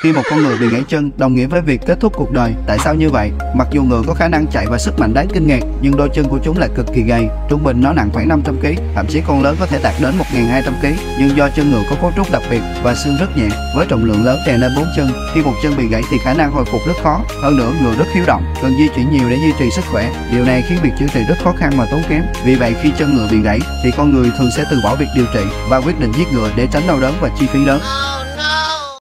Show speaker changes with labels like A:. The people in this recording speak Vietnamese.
A: Khi một con ngựa bị gãy chân đồng nghĩa với việc kết thúc cuộc đời. Tại sao như vậy? Mặc dù ngựa có khả năng chạy và sức mạnh đáng kinh ngạc, nhưng đôi chân của chúng lại cực kỳ gầy. Trung bình nó nặng khoảng 500 kg, thậm chí con lớn có thể đạt đến 1200 kg. Nhưng do chân ngựa có cấu trúc đặc biệt và xương rất nhẹ, với trọng lượng lớn đè lên 4 chân, khi một chân bị gãy thì khả năng hồi phục rất khó. Hơn nữa, ngựa rất hiếu động, cần di chuyển nhiều để duy trì sức khỏe. Điều này khiến việc chữa trị rất khó khăn và tốn kém. Vì vậy, khi chân ngựa bị gãy thì con người thường sẽ từ bỏ việc điều trị và quyết định giết ngựa để tránh đau đớn và chi phí lớn.